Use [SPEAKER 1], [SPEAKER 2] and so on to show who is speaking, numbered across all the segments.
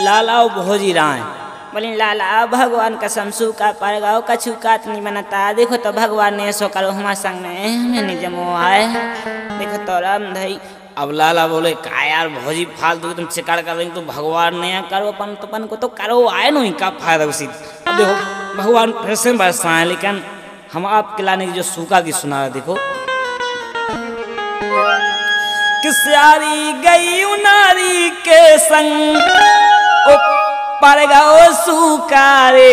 [SPEAKER 1] लाला भोजी राय बोली लाला भगवान कसम सू का पर गाओ कछु कात नहीं बनता। देखो तो भगवान ने सो करो हमारे संग में नहीं जमो आए। देखो तो राम धई अब लाला बोले का यार भोजी फालतू तुम शिकार कर रही तो भगवान ने करो अपन को तो करो आए नहीं का फायदा उसी। अब देखो भगवान फिर से बरसाए लेकिन हम आपके लाने की जो सूखा की सुना रहे देखो किस्यारी गई उनारी के संग पर गाओ सुकारे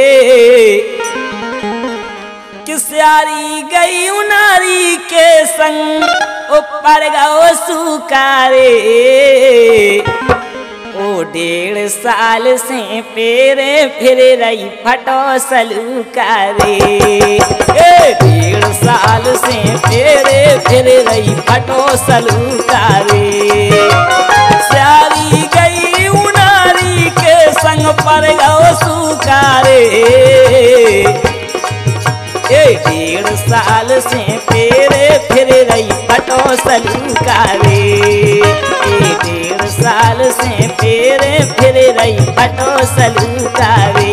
[SPEAKER 1] किस्यारी गई उनारी के संग पर गाओ सुकारे ओ 1.5 साल से पेरे फिर रही फटो सलूकारे 1.5 साल से पेरे फिर रही फटो सलूकारे स्यारी गई उनारी के संग पर गाओ सुकारे 1.5 साल से पेरे फिर रही फटो सलूकारे 1.5 साल से पेरे फिर रही फटो सलूकारे।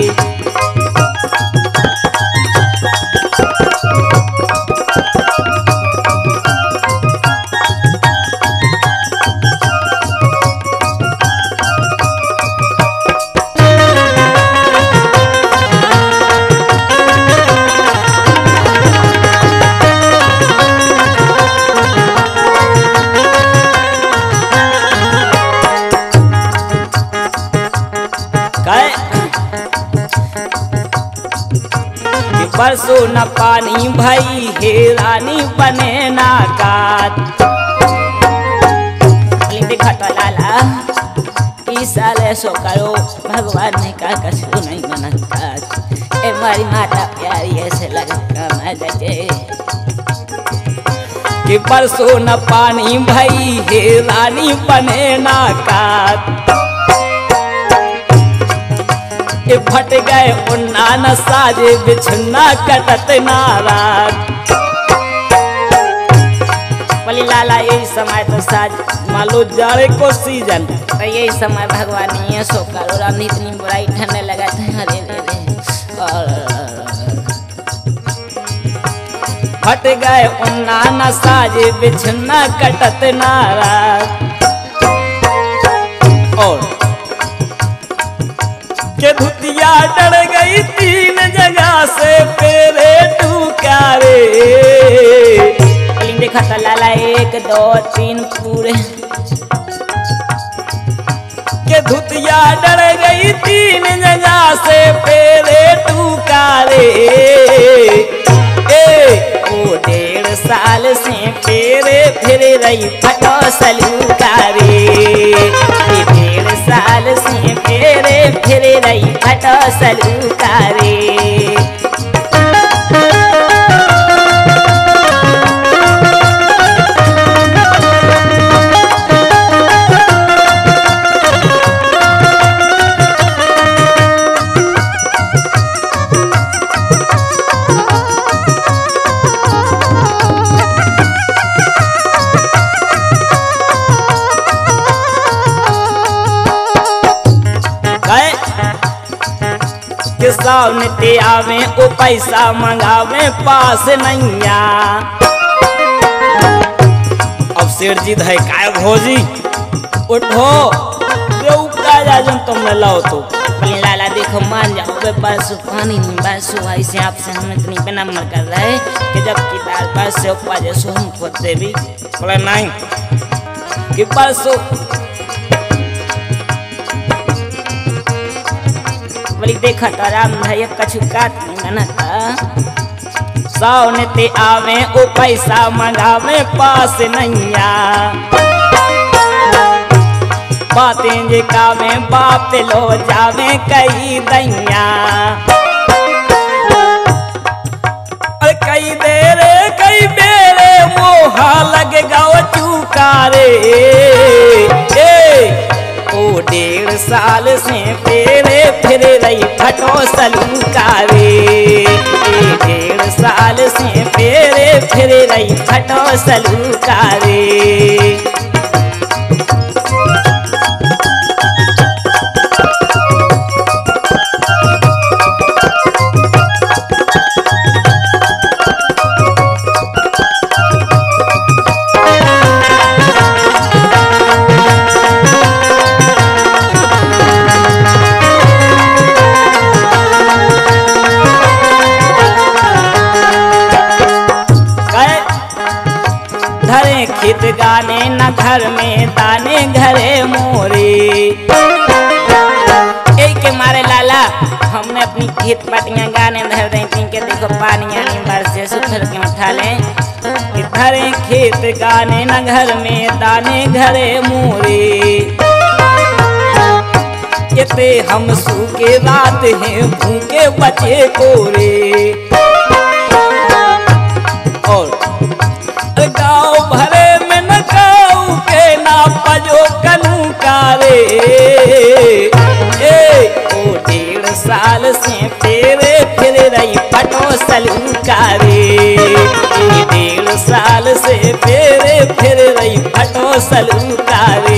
[SPEAKER 1] परसों न पानी भई हे रानी बने ना कात देखा तो लाला इस साल ऐसो करो भगवान ने कहा कछु नहीं बनता। ए मारी माता प्यारी ऐसे लगता मैं जगे कि परसों न पानी भई हे रानी बने ना कात फट गए उन्ना न साजे बिछुन्ना कटत नाराज बोली लाला यही समय तो साज मालो जाड़े को सीजन तो यही समय भगवान ये सो करो राम इतनी बुराई ठंडे लगा थे अरे फट गए उन्ना न साजे बिछुन्ना कटत नाराज और के धुतिया डर गई 3 जगह से पेरे टूकारे देखा तो लाला 1 2 3 पूरे के धुतिया डर गई 3 जगह से पेरे टूकारे 1.5 साल से पेरे फिर रही फटो सलूकारे 1.5 साल से पेरे फिर रही फटो सलूकारे। सामने ते आवे ओ पैसा मंगावे पास नैया अब सेठ जी धै काय भोजी उठो देऊ का जाजन तुमने लाओ तो बोले लाला देखो मान जाओ बे बस पानी नहीं बस ऐसे आपसे हम इतनी बेनम्र कर रहे कि जब की दाल बस से उपवाजे सो हम खुद दे भी बोले नहीं कि परसों बोली देखा तो राम भाई कछु काट नहीं मनता सावने ते आवे ओ पैसा मंगावे पास नैया बातें जे कावे बाप लो जावे कई दैया अरे कई देरे कई बेरे मोहा लगे गाओ चुकारे 1.5 साल से पेरे फिर रही फटो सलूकारे 1.5 साल से पेरे फिर रही फटो सलूकारे। में दाने घरे मोरे। एक के मारे लाला हमने अपनी खेत पाटियां गाने धर दें तीन के देखो पानी आनी बरसे सुखल के उठा लें कि धरे खेत गाने न घर में दाने घरे मोरे। इते हम सूखे रात हैं भूखे बचे कोरे। और गाँव भरे में न गाँव के ना पजो कनू कारे। ओ 1.5 साल से फेरे फिर रही फटो सलूकारे। 1.5 साल से फेरे फिर रही फटो सलूकारे।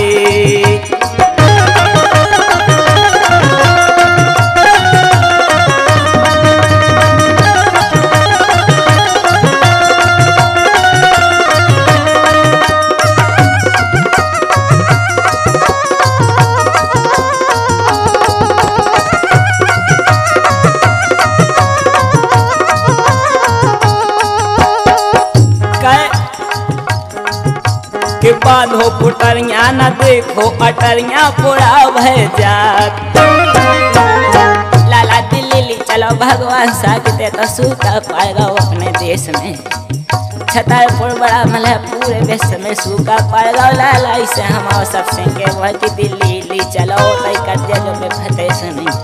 [SPEAKER 1] के बांधो पुटरिया न देखो अटरिया पूरा भय जात। लाला दिल्ली चलो भगवान साकते तो सूखा पाएगा अपने देश में। छतरपुर बड़ा मलह पूरे विश्व में सूखा पाएगा। लाला इसे हम सबसे के वह कि दिल्ली चलो तई कर्जे जो में फते से नहीं।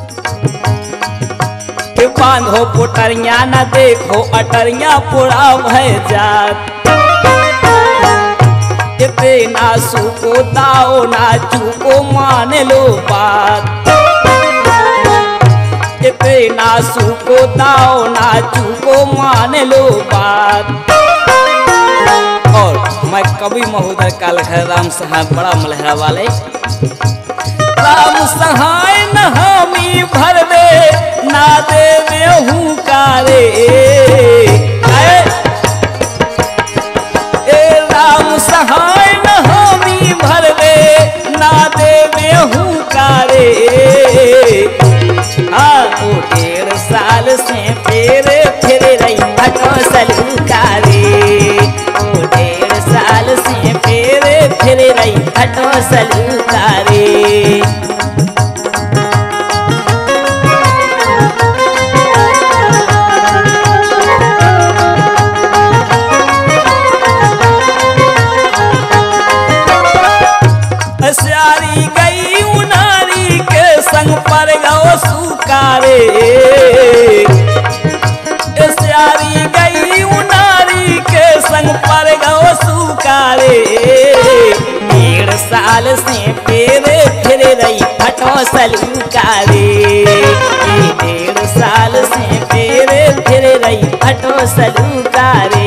[SPEAKER 1] के बांधो पुटरिया न देखो अटरिया पूरा भय जात। इते ना सूको दाओ ना चूको मान लो बात। इते ना सूको दाओ ना चूको मान लो बात। और मैं कवि महोदय कालखर राम सहाय बड़ा मलहरा वाले। राम सहाय न हामी भर दे ना दे हूँ कारे। राम सहाय न हामी भर दे ना दे हूँ कारे। ओ 1.5 साल से फेरे फिर रही फटो सलूकारे। ओ 1.5 साल से फेरे फिर रही फटो सलूकारे। स्यारी गई उनारी के संग पर गो सुकारे। स्यारी गई उनारी के संग पर गो सुकारे। 1.5 साल से फेरे फिर रही फटो सलूकारे। 1.5 साल से फेरे फिर रही फटो सलूकारे।